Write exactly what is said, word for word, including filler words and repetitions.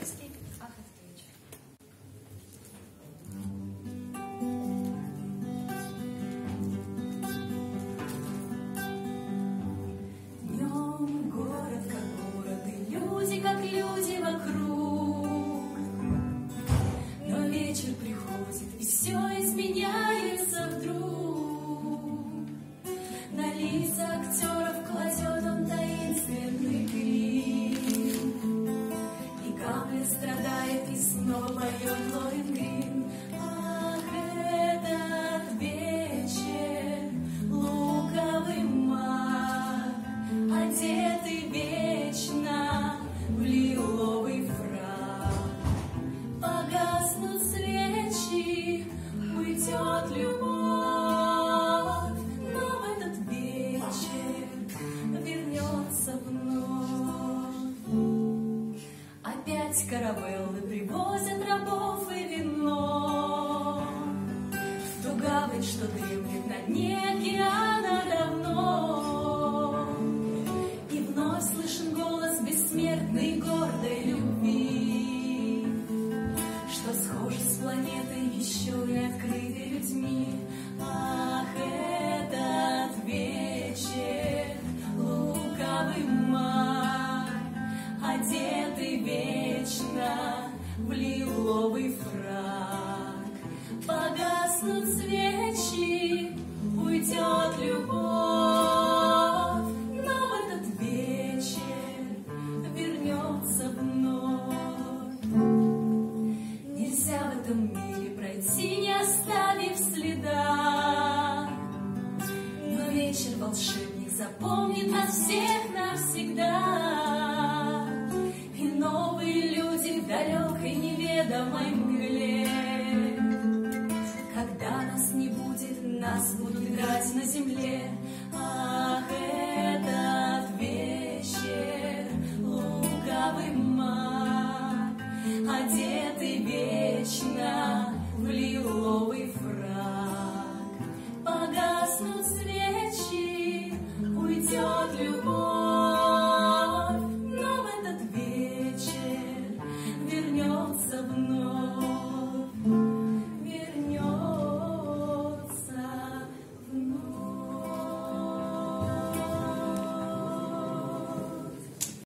Достоевский, ах, этот вечер. Днем город как город, и люди как люди вокруг. Но вечер приходит, и все изменяется вдруг. На лица актеров кладет он таинственный грим, и Гамлет страдает, и снова поет Лоренгрин. Ах, этот вечер, луковый маг, одетый вечно в лиловый фрак. Погаснут свечи, уйдет любовь, но в этот вечер вернется вновь. Опять каравеллы привозят рабов и вино в ту гавань, что дремлет на дне океана давно. И вновь слышен голос бессмертной гордой любви, что схожи с планетой еще не открытой людьми. Ах, этот вечер, луковый маг, одетый вечно в лиловый фрак. Погаснут свечи, уйдет любовь, но в этот вечер вернется вновь. Нельзя в этом мире пройти, не оставив следа, но вечер волшебник запомнит нас всех навсегда. И новые люди в далекой неведомой мгле, когда нас не будет, нас будут играть на земле. Ах, этот вечер, луковый маг, одетый вечно в лиловый фрак. Погаснут свечи, уйдет любовь, но в этот вечер вернется вновь.